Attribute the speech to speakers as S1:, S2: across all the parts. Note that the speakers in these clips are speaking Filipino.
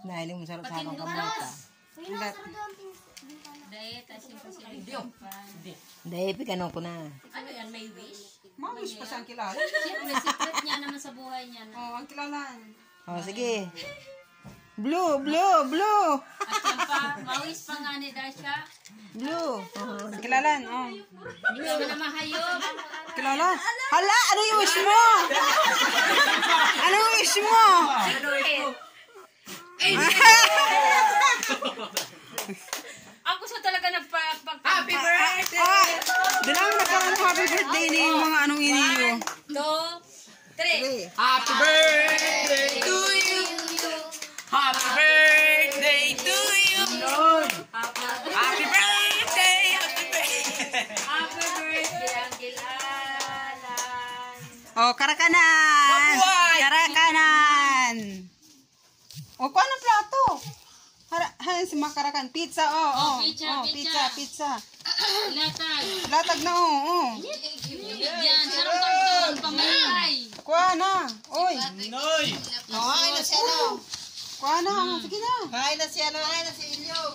S1: Nahiling mo sarap sa habang kamuta.
S2: Diet, asin pa sila.
S1: Dahil pikano ko na.
S2: Ano yan, may wish?
S3: Mawish pa siyang kilala.
S2: Siyempre, secret niya naman sa buhay niya.
S3: Oh, ang kilalan.
S1: Oh, sige. Blue, blue, blue.
S2: At yan pa, mawis pa nga ni Dasha.
S1: Blue.
S3: Ang kilalan, oh.
S2: Hindi ka na mahayop.
S3: Kilalan.
S1: Hala, ano yung wish mo? Ano yung wish mo?
S2: Ang gusto talaga Happy birthday!
S3: Dilang nagkaroon ng happy birthday ni yung mga anong iniyo.
S2: 2, 3.
S4: Happy birthday to you. Happy birthday to you. Happy birthday.
S2: Happy birthday, Uncle Alan.
S3: Oh, karakanan.
S4: Mabuhay!
S3: Karakanan. Oh, kuha ng plato. Hayan si makarakan. Pizza, oh. Pizza.
S2: Latag.
S3: Latag na, oh.
S2: Yan, sarong karton, pamilay.
S3: Kuha na. Oy.
S4: Noy.
S1: Ay, na siya, no?
S3: Kuha na. Sige na.
S1: Ay, na siya, no? Ay, na si Ilyong.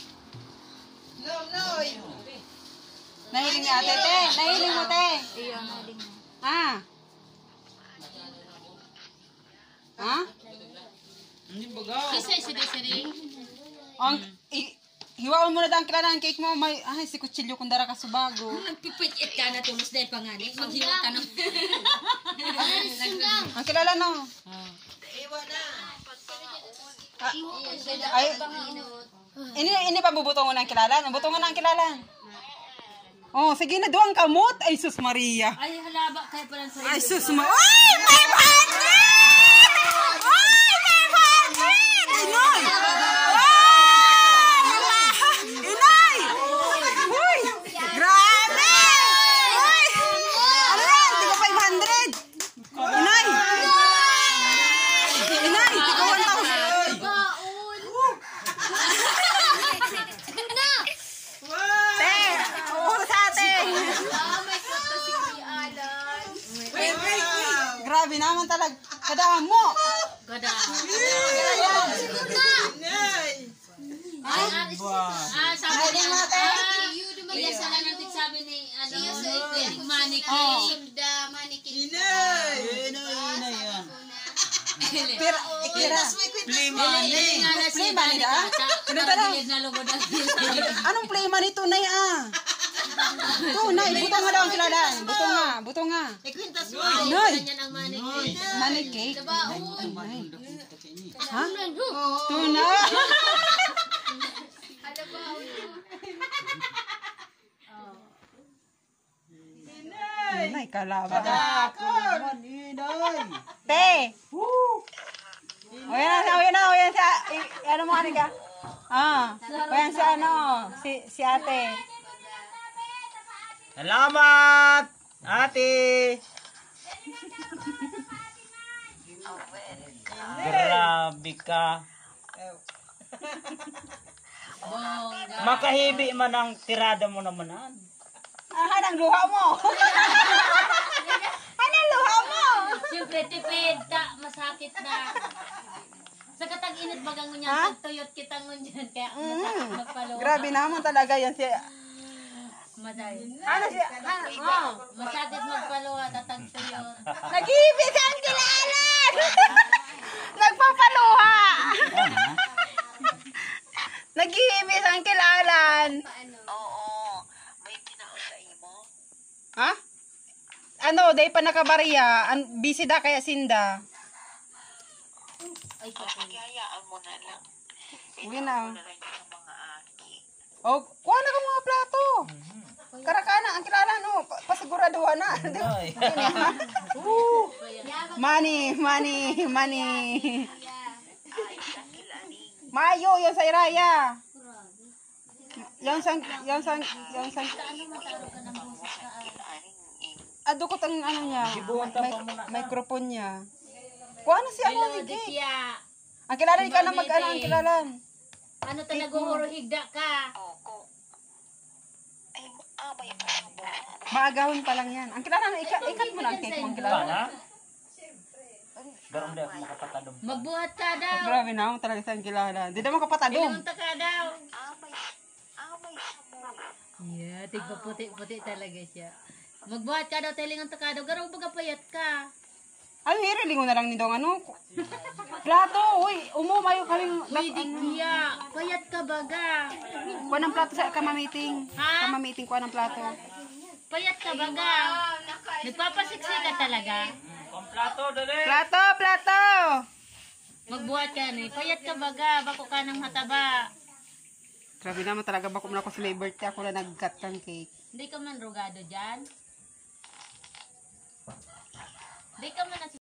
S1: No.
S3: Nahiling ni ate, te. Nahiling mo, te. Ah. Ha?
S4: Hindi baga.
S2: Isa Desiree.
S3: Hiwaon mo na dang kilala ang cake mo. Ay, si kutsilyo kung dara ka subago.
S2: Nagpipit-it ka na tulos dahil pangani. Maghiwa ka na.
S3: Ang kilala no.
S1: Iwan na.
S3: Ay, ini pa bubutongon ang kilala. Butongon ang kilala. Oh, sige na doang kamot. Ay, sus Maria.
S2: Ay, halaba kayo pala sa
S3: Ay, sus Maria. Ay, 500! Ay, 500! Inoy! Inay! Uy! Grabe! Uy! Ano yan? Tigo 500! Inay! Inay! Tigo 1,000! Te! Uuro sa atin! Grabe naman talaga. Kadaan mo!
S2: Gada. Sabi niya, iya sala natin sabi ni, mannequin.
S3: Pero, ikira.
S4: Play money.
S3: Play money da? Anong play money tunay ah? Tunay, butong nga daw ang kilalan. Butong nga.
S1: Ikwintas mo.
S3: Noy!
S2: Yan ang mannequin.
S3: Money cake. Ha? Tunay. Tunay, kalaban. Te! O yan siya. Ano mo ka? O yan siya si ate.
S4: Salamat, ate. Grabe ka. Makahibi man ang tirada mo naman.
S3: Anong luha mo? Anong luha mo?
S2: Siyempre, tipid, masakit na. Sa katag-init bagang ngunyan, pagtuyot kita ngunyan, kaya masakit magpalo.
S3: Grabe naman talaga yan si...
S2: Maday.
S3: Ano siya?
S2: Masakit magpalo, tatagtuyot.
S3: Nag-ibig ang kilalan! Nagpapaluha! Nag-ibig ang kilalan!
S1: Oo. May pinausay mo.
S3: Ha? Ano, day pa nakabariya. Busy da kaya sinda.
S1: Hayaan mo na lang.
S3: Uwi na.
S1: Na lang yung mga aki.
S3: Oh, kuha na ka mga plato. Karakana, ang kilala no. Pasiguraduhan na. Money. Mayo, yung sa Iraya. Yung sang adukot ang ano niya. Microphone niya. Kuha na siya mo ni Kate. Ang kilala ka na mag-ano ang kilalan.
S2: Ano ta nag-uhuro higda ka?
S1: Ay, may mo.
S3: Maagahon pa lang yan. Ang kilala na ikat mo na ang cake mo ang kilala.
S4: Garong di ako makapatadom.
S2: Magbuhat ka daw.
S3: Grabe na ako talaga sa kilala. Di naman kapatadom.
S2: Pinunta ka daw. Yeah, tigpa puti-puti talaga siya. Magbuhat ka daw, telingan ka daw. Garaw baga payat ka.
S3: Ay, hirilingo na lang ni dong ano. Plato, uy, umayo kaming...
S2: Uy, Dikya, payat ka baga.
S3: Kuha ng plato sa kamamiting.
S2: Ha?
S3: Kamamiting kuha ng plato.
S2: Payat ka baga. Nagpapasiksi ka talaga.
S4: Komplato, dali.
S3: Plato, plato!
S2: Magbuhat ka ni. Payat ka baga. Bako ka ng mataba.
S3: Grabe naman talaga ba kung ako celebrity ako na nag-cut kang cake.
S2: Hindi ka man rogado dyan. Hindi ka man